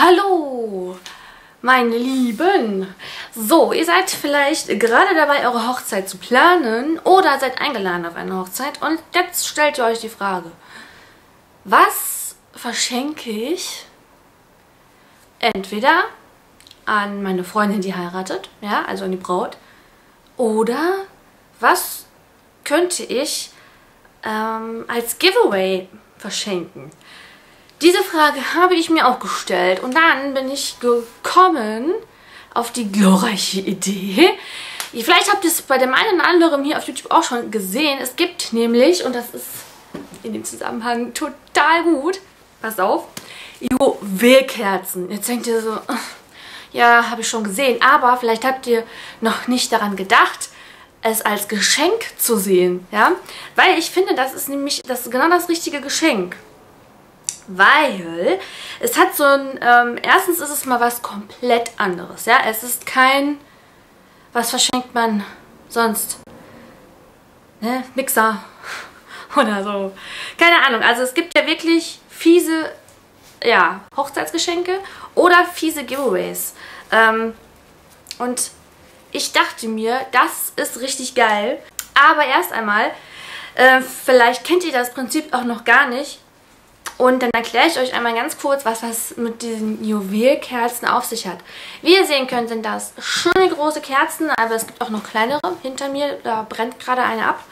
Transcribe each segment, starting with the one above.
Hallo, meine Lieben! So, ihr seid vielleicht gerade dabei, eure Hochzeit zu planen oder seid eingeladen auf eine Hochzeit und jetzt stellt ihr euch die Frage, was verschenke ich entweder an meine Freundin, die heiratet, ja, also an die Braut, oder was könnte ich als Giveaway verschenken? Diese Frage habe ich mir auch gestellt und dann bin ich gekommen auf die glorreiche Idee. Vielleicht habt ihr es bei dem einen oder anderen hier auf YouTube auch schon gesehen. Es gibt nämlich, und das ist in dem Zusammenhang total gut, pass auf, Juwelkerzen. Jetzt denkt ihr so, ja, habe ich schon gesehen, aber vielleicht habt ihr noch nicht daran gedacht, es als Geschenk zu sehen, ja? Weil ich finde, das ist nämlich genau das richtige Geschenk. Weil es hat so ein, erstens ist es mal was komplett anderes, ja, es ist kein, was verschenkt man sonst, ne, Mixer oder so, keine Ahnung, also es gibt ja wirklich fiese, ja, Hochzeitsgeschenke oder fiese Giveaways, und ich dachte mir, das ist richtig geil, aber erst einmal, vielleicht kennt ihr das Prinzip auch noch gar nicht. Und dann erkläre ich euch einmal ganz kurz, was das mit diesen Juwelkerzen auf sich hat. Wie ihr sehen könnt, sind das schöne große Kerzen, aber es gibt auch noch kleinere. Hinter mir, da brennt gerade eine ab.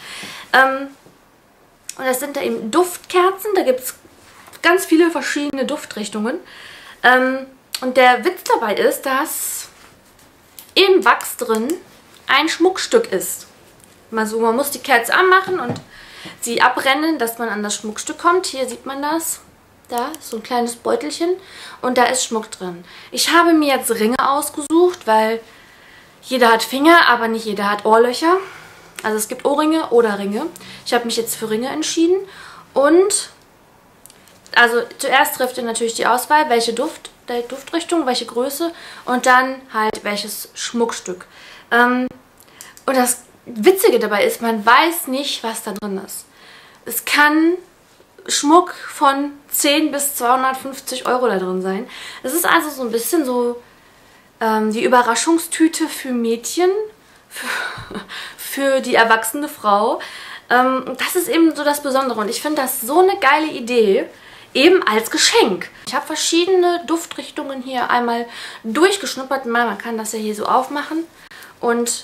Und das sind da eben Duftkerzen, da gibt es ganz viele verschiedene Duftrichtungen. Und der Witz dabei ist, dass im Wachs drin ein Schmuckstück ist. Man muss die Kerze anmachen und sie abbrennen, dass man an das Schmuckstück kommt. Hier sieht man das. Da ist so ein kleines Beutelchen und da ist Schmuck drin. Ich habe mir jetzt Ringe ausgesucht, weil jeder hat Finger, aber nicht jeder hat Ohrlöcher. Also es gibt Ohrringe oder Ringe. Ich habe mich jetzt für Ringe entschieden. Und also zuerst trifft ihr natürlich die Auswahl, welche Duftrichtung, welche Größe und dann halt welches Schmuckstück. Und das Witzige dabei ist, man weiß nicht, was da drin ist. Es kann Schmuck von 10 bis 250 Euro da drin sein. Es ist also so ein bisschen so die Überraschungstüte für Mädchen, für die erwachsene Frau. Das ist eben so das Besondere und ich finde das so eine geile Idee, eben als Geschenk. Ich habe verschiedene Duftrichtungen hier einmal durchgeschnuppert. Man kann das ja hier so aufmachen und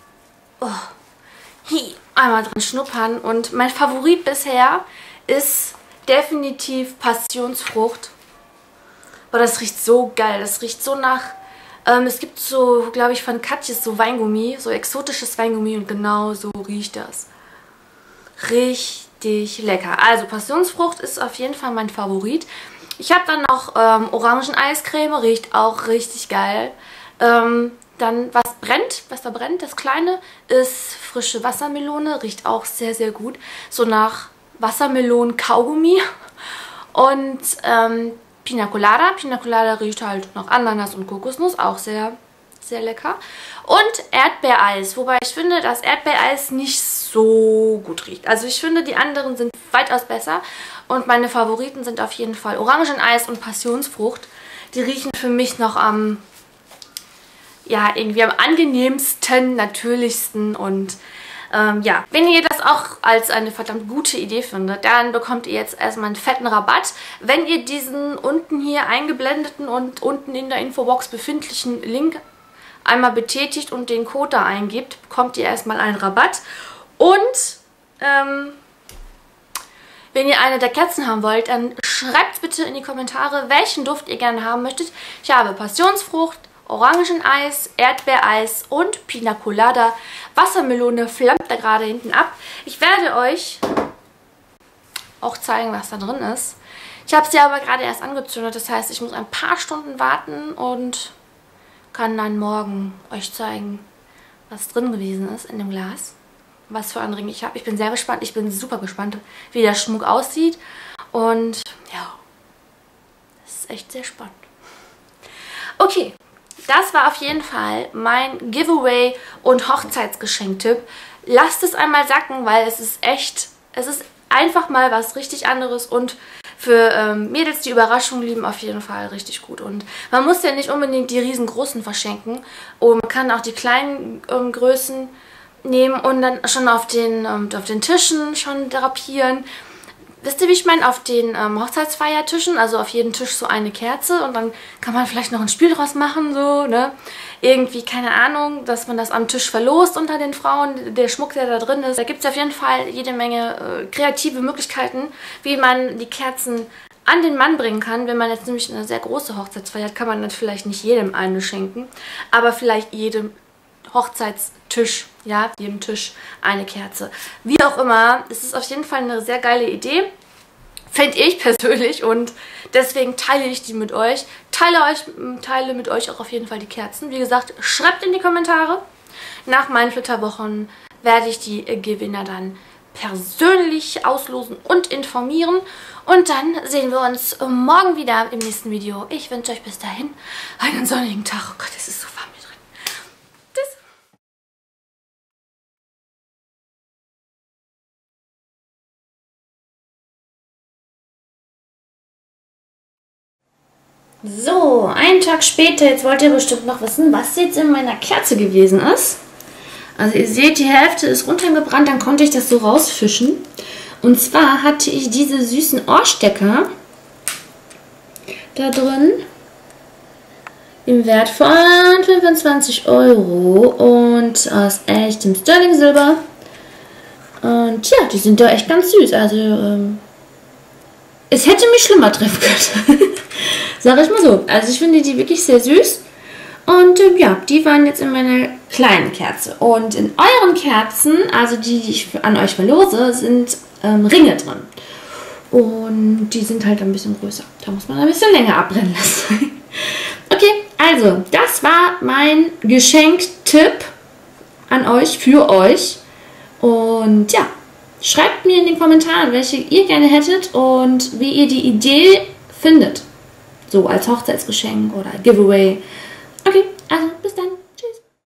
einmal dran schnuppern. Und mein Favorit bisher ist definitiv Passionsfrucht. Aber das riecht so geil. Das riecht so nach, es gibt so, glaube ich, von Katjes so Weingummi, so exotisches Weingummi und genau so riecht das. Richtig lecker. Also Passionsfrucht ist auf jeden Fall mein Favorit. Ich habe dann noch Orangeneiscreme, riecht auch richtig geil. Dann, was da brennt, das Kleine, ist frische Wassermelone, riecht auch sehr, sehr gut. So nach Wassermelonen-Kaugummi. Und Pina Colada. Pina Colada riecht halt nach Ananas und Kokosnuss, auch sehr, sehr lecker. Und Erdbeereis, wobei ich finde, dass Erdbeereis nicht so gut riecht. Also ich finde, die anderen sind weitaus besser. Und meine Favoriten sind auf jeden Fall Orangeneis und Passionsfrucht. Die riechen für mich noch ja, irgendwie am angenehmsten, natürlichsten und ja, wenn ihr das auch als eine verdammt gute Idee findet, dann bekommt ihr jetzt erstmal einen fetten Rabatt. Wenn ihr diesen unten hier eingeblendeten und unten in der Infobox befindlichen Link einmal betätigt und den Code da eingibt, bekommt ihr erstmal einen Rabatt. Und wenn ihr eine der Kerzen haben wollt, dann schreibt bitte in die Kommentare, welchen Duft ihr gerne haben möchtet. Ich habe Passionsfrucht, Orangeneis, Erdbeereis und Pina Colada. Wassermelone flammt da gerade hinten ab. Ich werde euch auch zeigen, was da drin ist. Ich habe sie aber gerade erst angezündet. Das heißt, ich muss ein paar Stunden warten und kann dann morgen euch zeigen, was drin gewesen ist in dem Glas. Was für einen Ring ich habe. Ich bin sehr gespannt. Ich bin super gespannt, wie der Schmuck aussieht. Und ja, das ist echt sehr spannend. Okay. Das war auf jeden Fall mein Giveaway und Hochzeitsgeschenk-Tipp. Lasst es einmal sacken, weil es ist einfach mal was richtig anderes und Für Mädels, die Überraschungen lieben, auf jeden Fall richtig gut. Und man muss ja nicht unbedingt die riesengroßen verschenken. Und man kann auch die kleinen Größen nehmen und dann schon auf den Tischen schon drapieren. Wisst ihr, wie ich meine? Auf den Hochzeitsfeiertischen, also auf jeden Tisch so eine Kerze und dann kann man vielleicht noch ein Spiel draus machen, so, ne? Irgendwie, keine Ahnung, dass man das am Tisch verlost unter den Frauen, der Schmuck, der da drin ist. Da gibt es auf jeden Fall jede Menge kreative Möglichkeiten, wie man die Kerzen an den Mann bringen kann. Wenn man jetzt nämlich eine sehr große Hochzeitsfeier hat, kann man dann vielleicht nicht jedem eine schenken, aber vielleicht jedem Hochzeitstisch, ja, jedem Tisch eine Kerze. Wie auch immer, es ist auf jeden Fall eine sehr geile Idee, finde ich persönlich, und deswegen teile ich die mit euch. Teile mit euch auch auf jeden Fall die Kerzen. Wie gesagt, schreibt in die Kommentare. Nach meinen Flitterwochen werde ich die Gewinner dann persönlich auslosen und informieren. Und dann sehen wir uns morgen wieder im nächsten Video. Ich wünsche euch bis dahin einen sonnigen Tag. Oh Gott, es ist so warm hier drin. So, einen Tag später, jetzt wollt ihr bestimmt noch wissen, was jetzt in meiner Kerze gewesen ist. Also ihr seht, die Hälfte ist runtergebrannt, dann konnte ich das so rausfischen. Und zwar hatte ich diese süßen Ohrstecker da drin im Wert von 25 Euro und aus echtem Sterling-Silber. Und ja, die sind da echt ganz süß. Also es hätte mich schlimmer treffen können. Sag ich mal so. Also ich finde die wirklich sehr süß. Und ja, die waren jetzt in meiner kleinen Kerze. Und in euren Kerzen, also die ich an euch verlose, sind Ringe drin. Und die sind halt ein bisschen größer. Da muss man ein bisschen länger abbrennen lassen. Okay, also das war mein Geschenktipp an euch, für euch. Und ja, schreibt mir in den Kommentaren, welche ihr gerne hättet und wie ihr die Idee findet. So als Hochzeitsgeschenk oder Giveaway.